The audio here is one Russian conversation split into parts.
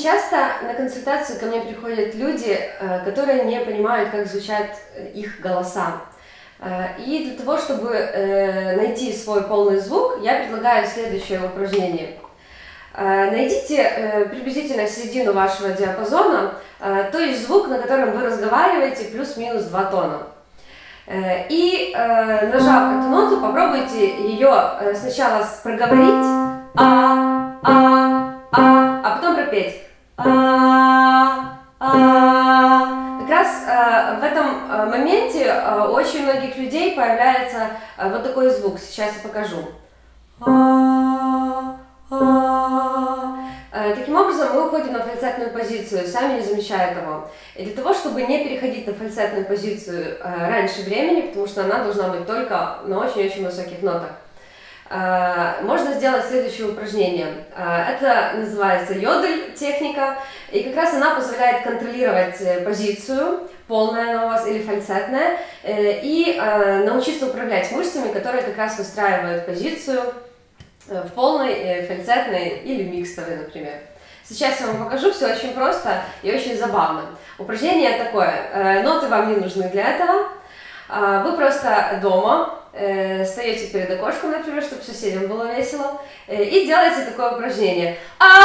часто на консультацию ко мне приходят люди, которые не понимают, как звучат их голоса. И для того, чтобы найти свой полный звук, я предлагаю следующее упражнение. Найдите приблизительно середину вашего диапазона, то есть звук, на котором вы разговариваете, плюс-минус 2 тона. И нажав эту ноту, попробуйте ее сначала проговорить, а потом пропеть. Как раз в этом моменте у очень многих людей появляется вот такой звук. Сейчас я покажу. Таким образом, мы уходим на фальцетную позицию, сами не замечая того. И для того, чтобы не переходить на фальцетную позицию раньше времени, потому что она должна быть только на очень-очень высоких нотах, можно сделать следующее упражнение. Это называется йодель техника, и как раз она позволяет контролировать позицию, полная она у вас или фальцетная, и научиться управлять мышцами, которые как раз выстраивают позицию в полной, фальцетной или микстовой, например. Сейчас я вам покажу, все очень просто и очень забавно. Упражнение такое, ноты вам не нужны для этого. Вы просто дома встаете перед окошком, например, чтобы соседям было весело, и делаете такое упражнение.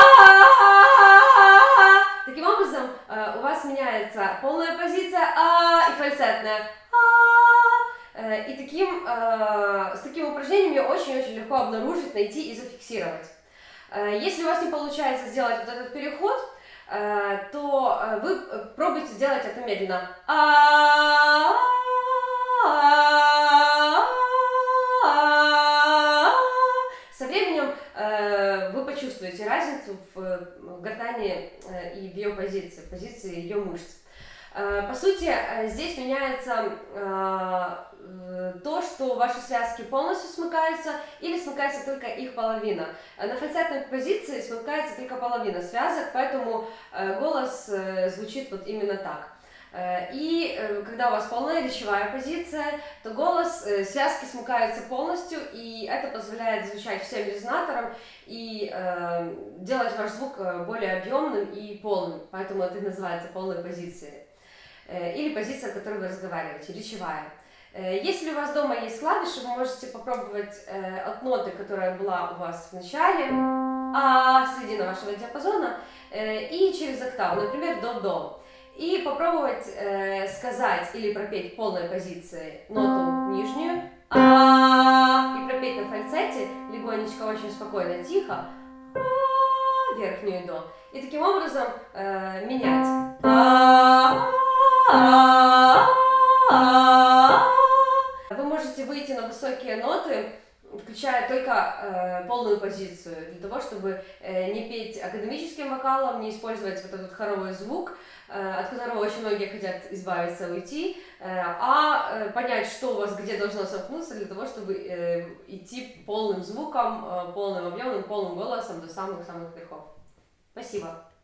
Таким образом, у вас меняется полная позиция и фальцетная. И с таким упражнением очень-очень легко обнаружить, найти и зафиксировать. Если у вас не получается сделать вот этот переход, то вы пробуйте делать это медленно. Со временем вы почувствуете разницу в гортани и в ее позиции ее мышц. По сути, здесь меняется то, что ваши связки полностью смыкаются или смыкается только их половина. На фальцетной позиции смыкается только половина связок, поэтому голос звучит вот именно так. И когда у вас полная речевая позиция, то связки смыкаются полностью, и это позволяет звучать всем резонаторам и делать ваш звук более объемным и полным, поэтому это называется полной позицией. Или позиция, в которой вы разговариваете, речевая. Если у вас дома есть клавиши, вы можете попробовать от ноты, которая была у вас в начале, середина вашего диапазона, и через октаву, например, до-до. И попробовать сказать или пропеть полной позиции ноту нижнюю, и пропеть на фальцете легонечко, очень спокойно, тихо, верхнюю до. И таким образом менять. Вы можете выйти на высокие ноты, включая только полную позицию, для того, чтобы не петь академическим вокалом, не использовать вот этот хоровой звук, от которого очень многие хотят избавиться, уйти, а понять, что у вас где должно сомкнуться, для того, чтобы идти полным звуком, полным объемом, полным голосом до самых-самых верхов. Спасибо.